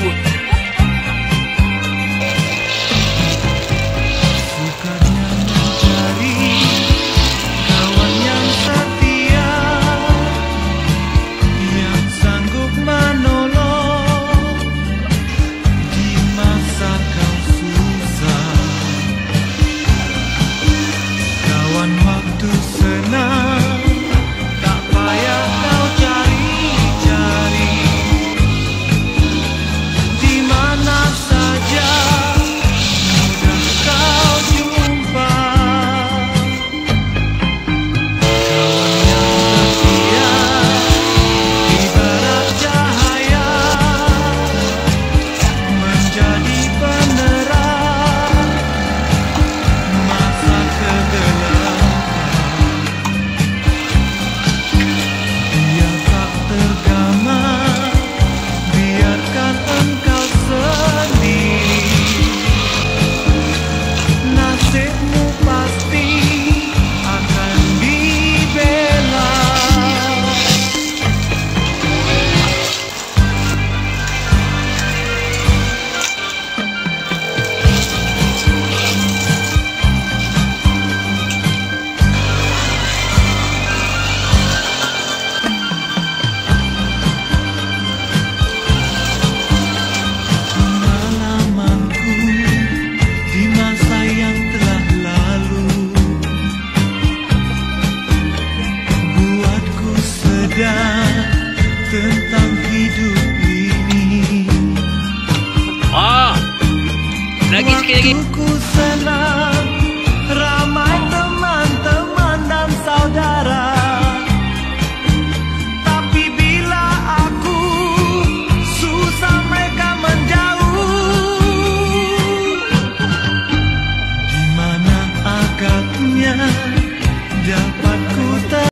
Sukanya mencari kawan yang setia, yang sanggup menolong di masa kau susah. Kawan waktu senang, tak payah kau cari-cari, di mana saja mudah kau jumpa. Kawan yang setia ibarat cahaya, menjadi penerang masa kegelapan. Dia tak tergama, biarkan engkau sendiri. Nasibmu pasti akan dibela. Pengalamanku di masa yang telah lalu buatku sadar tentang hidup ini. Lagi sikit lagi. Waktuku senang, ramai teman-teman dan saudara. Tapi bila aku susah, mereka menjauh. Di mana agaknya dapat ku